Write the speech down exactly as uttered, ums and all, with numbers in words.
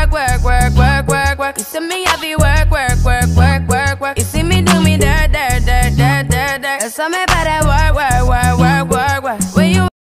work, work, work, work, work, work. You see me have to work, work, work, work, work, work. You see me do me dirt, dirt, dirt, dirt, dirt, dirt. That's how me better work, work, work, work, work, work. When you